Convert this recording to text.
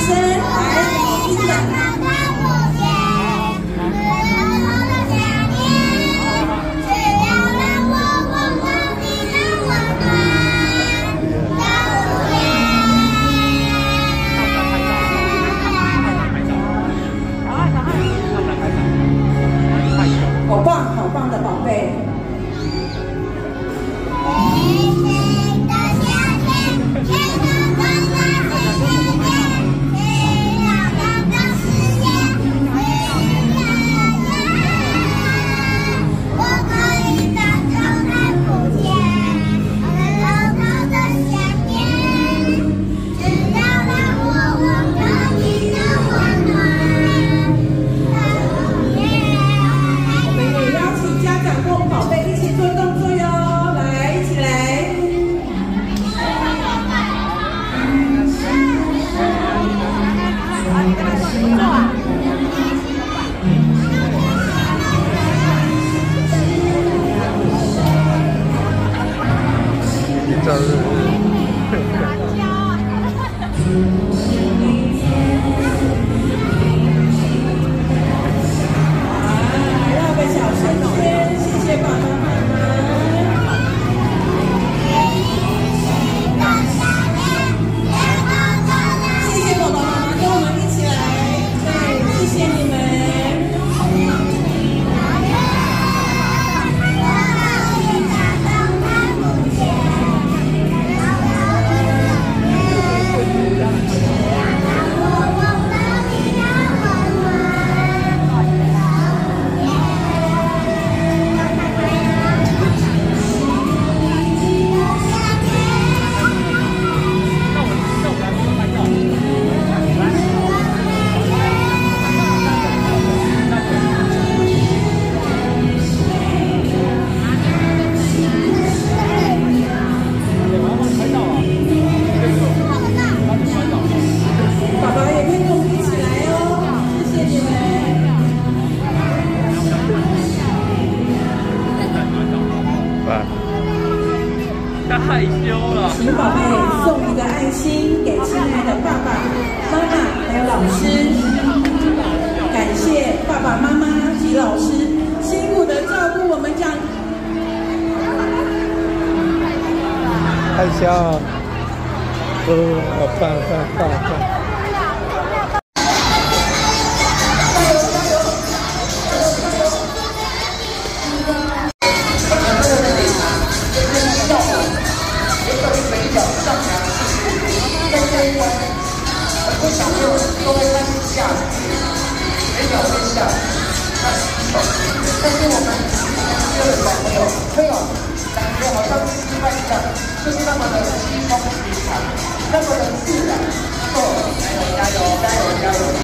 声，来，听的。 好棒，好棒的宝贝！ 害羞了。 请宝贝送一个爱心给亲爱的爸爸妈妈还有老师，感谢爸爸妈妈及老师辛苦的照顾我们长。 害羞，好棒棒棒棒！ 小朋友都会开始下雨，每秒会下雨，但是我们这个小朋友没有感觉好像失败一样，就是那么的轻松平常，那么的自然。加油，加油，加油！